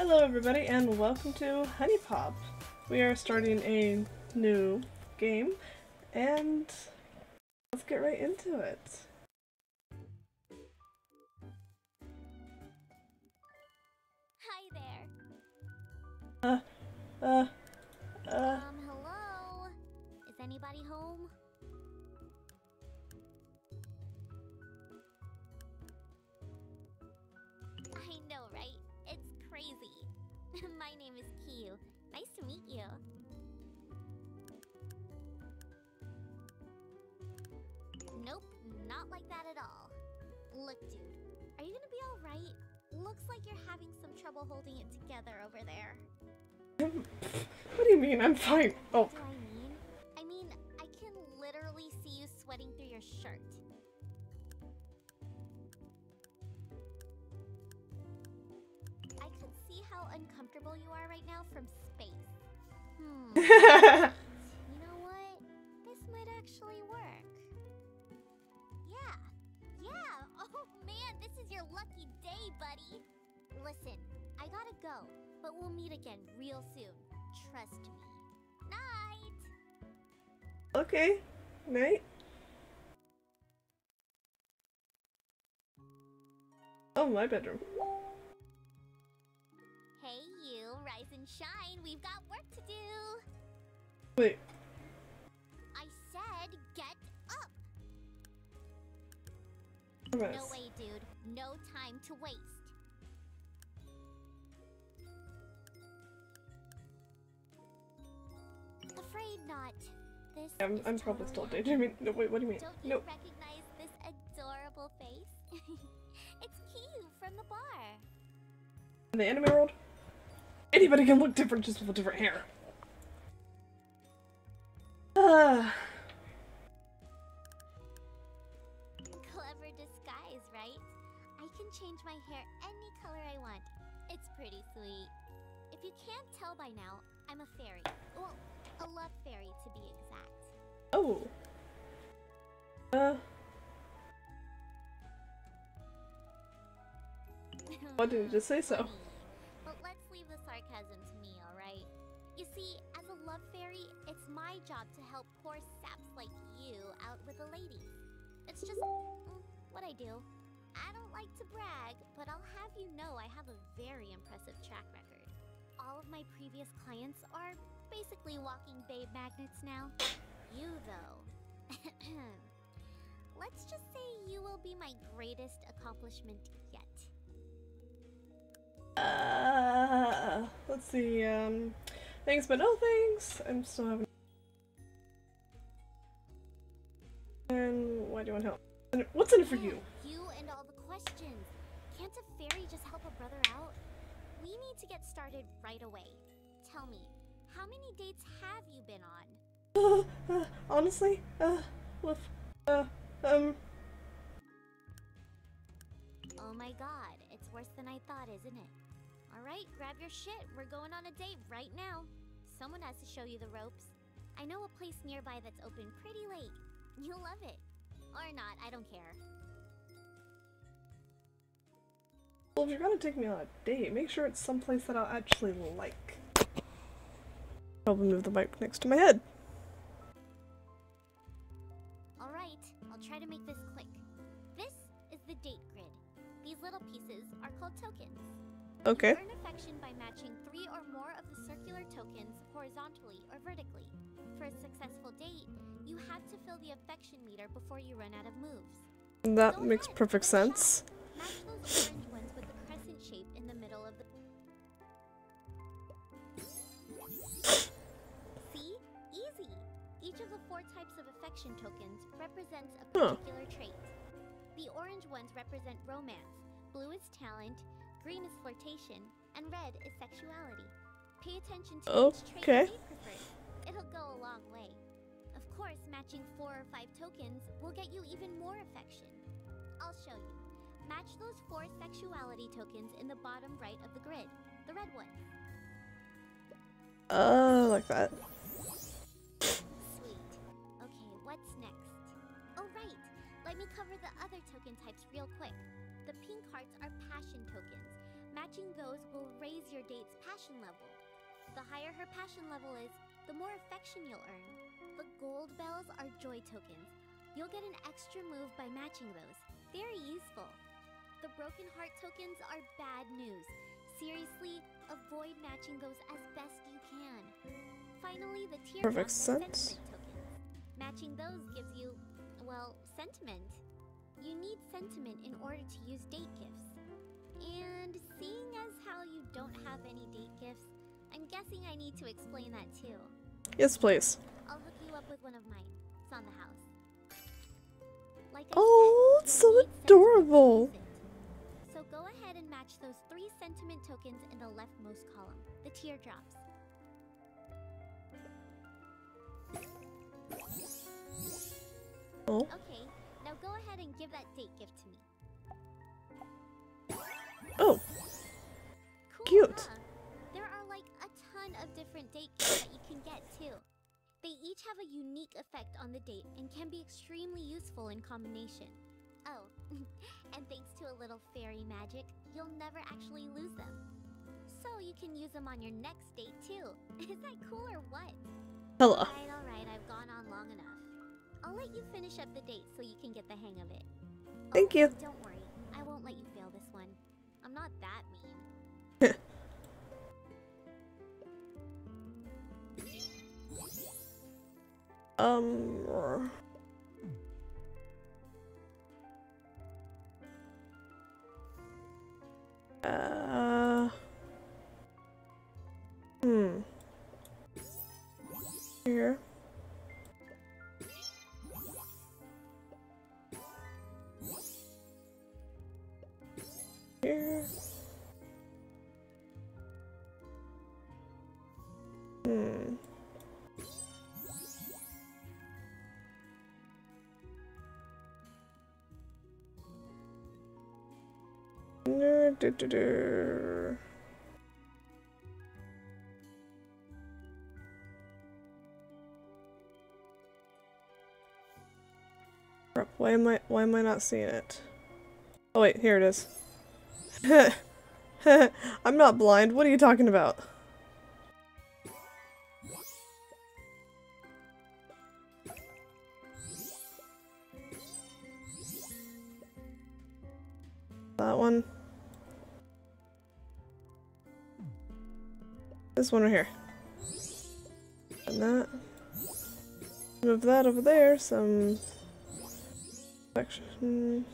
Hello everybody and welcome to Huniepop. We are starting a new game and let's get right into it. Hi there. Hello? Is anybody home? I know, right? It's crazy. My name is Kiyu. Nice to meet you. Nope, not like that at all. Look, dude, are you gonna be alright? Looks like you're having some trouble holding it together over there. What do you mean? I'm fine. Oh. What do I mean? I mean, I can literally see you sweating through your shirt. I could see how uncomfortable you are right now from space. You know what? This might actually work. Yeah. Oh man, this is your lucky day, buddy. Listen, I gotta go, but we'll meet again real soon. Trust me. Night! Okay. Night. Oh, my bedroom. Hey you, rise and shine. We've got work to do. Wait. I said get up. Yes. No way, dude. No time to waste. Afraid not. This I'm is probably still totally daydreaming. No, wait, what do you mean? Don't you No. recognize this adorable face? It's Kiyu from the bar. In the anime world, anybody can look different just with different hair. Clever disguise, right? I can change my hair any color I want. It's pretty sweet. If you can't tell by now, I'm a fairy. Well, a love fairy to be exact. Oh. Why didn't you just say so? Funny. But let's leave the sarcasm to me, alright? You see, as a love fairy, it's my job to help poor saps like you out with the ladies. It's just what I do. I don't like to brag, but I'll have you know I have a very impressive track record. All of my previous clients are basically walking babe magnets now. You, though. Let's just say you will be my greatest accomplishment yet. Let's see, thanks but no thanks. I'm still having. And why do you want help? What's in it for you? You and all the questions. Can't a fairy just help a brother out? We need to get started right away. Tell me, how many dates have you been on? Honestly, with, Oh my god, it's worse than I thought, isn't it? Alright, grab your shit. We're going on a date right now. Someone has to show you the ropes. I know a place nearby that's open pretty late. You'll love it. Or not, I don't care. well, if you're gonna take me on a date, make sure it's someplace that I'll actually like. Probably move the mic next to my head. Alright, I'll try to make this click. This is the date grid. These little pieces are called tokens. Okay. You earn affection by matching 3 or more of the circular tokens horizontally or vertically. For a successful date, you have to fill the affection meter before you run out of moves. That Go makes ahead, perfect give it a shot. sense. Match those orange ones with the crescent shape in the middle of the... See? Easy! Each of the 4 types of affection tokens represents a particular trait. The orange ones represent romance, blue is talent, green is flirtation, and red is sexuality. Pay attention to each trait you prefer. It'll go a long way. Of course, matching 4 or 5 tokens will get you even more affection. I'll show you. Match those 4 sexuality tokens in the bottom right of the grid, the red ones. Like that. Sweet. Okay, what's next? Oh right, let me cover the other token types real quick. The pink hearts are passion tokens. Match matching those will raise your date's passion level. The higher her passion level is, the more affection you'll earn. The gold bells are joy tokens. You'll get an extra move by matching those. Very useful. The broken heart tokens are bad news. Seriously, avoid matching those as best you can. Finally, the teardrop sentiment tokens. Matching those gives you, well, sentiment. You need sentiment in order to use date gifts. And seeing as how you don't have any date gifts, I'm guessing I need to explain that too. Yes, please. I'll hook you up with one of mine. It's on the house. Like I Oh, said, it's so you'll need adorable. sentiment to use it. So go ahead and match those 3 sentiment tokens in the leftmost column, the teardrops. Oh. Okay, now go ahead and give that date gift to me. Oh. Cool, Cute. huh? There are like a ton of different date gifts that you can get too. They each have a unique effect on the date and can be extremely useful in combination. Oh, and thanks to a little fairy magic, you'll never actually lose them. So you can use them on your next date too. Is that cool or what? Hello. Alright, I've gone on long enough. I'll let you finish up the date so you can get the hang of it. Thank you. Don't worry, I won't let you fail this one. I'm not that mean. Here. Here. Crap, why am I not seeing it? Oh wait, here it is. I'm not blind. What are you talking about? That one. This one right here. And that. Move that over there. Some section.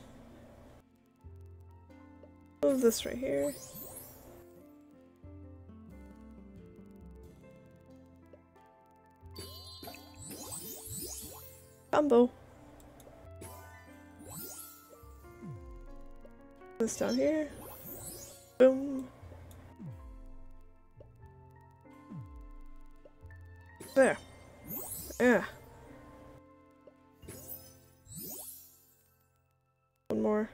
Move this right here. Combo. This down here. Boom. There. Yeah. One more.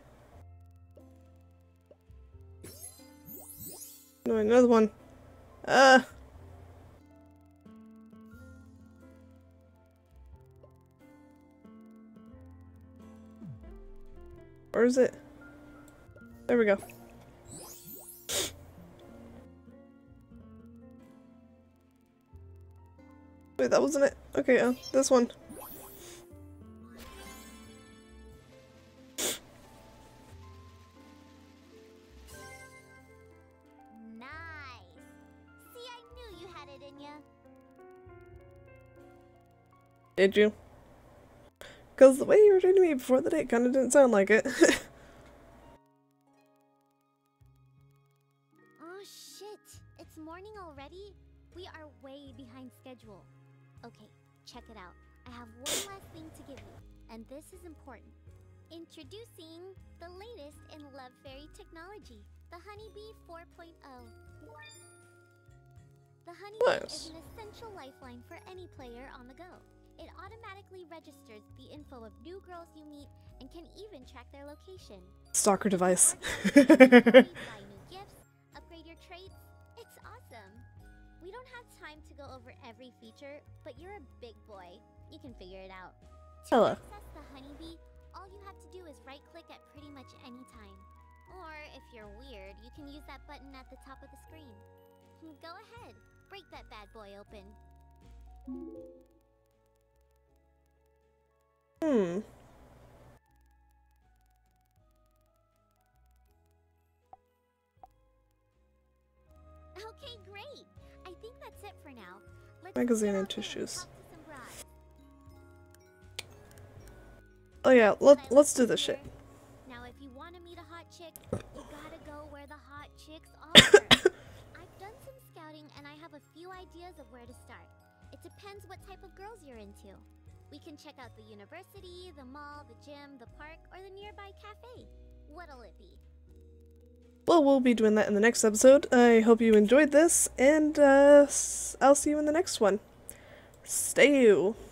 No, another one. Where is it? There we go. Wait, that wasn't it? Okay, this one. Nice! See, I knew you had it in ya. Did you? Because the way you were treating me before the date kind of didn't sound like it. Oh shit, it's morning already? We are way behind schedule. Okay, check it out. I have one last thing to give you, and this is important. Introducing the latest in Love Fairy technology, the Honeybee 4.0. The Honeybee is an essential lifeline for any player on the go. It automatically registers the info of new girls you meet and can even track their location. Stalker device. Buy new gifts, upgrade your traits. It's awesome. We don't have time to go over every feature, but you're a big boy. You can figure it out. To Hello. access the Honeybee, all you have to do is right-click at pretty much any time. Or, if you're weird, you can use that button at the top of the screen. Go ahead, break that bad boy open. Okay, great. I think that's it for now. Let's Magazine get and out there tissues. talk to some brides. Oh yeah, let's do this shit. Now, if you want to meet a hot chick, you gotta go where the hot chicks are. I've done some scouting and I have a few ideas of where to start. It depends what type of girls you're into. We can check out the university, the mall, the gym, the park, or the nearby cafe. What'll it be? Well, we'll be doing that in the next episode. I hope you enjoyed this, and I'll see you in the next one. Stay you.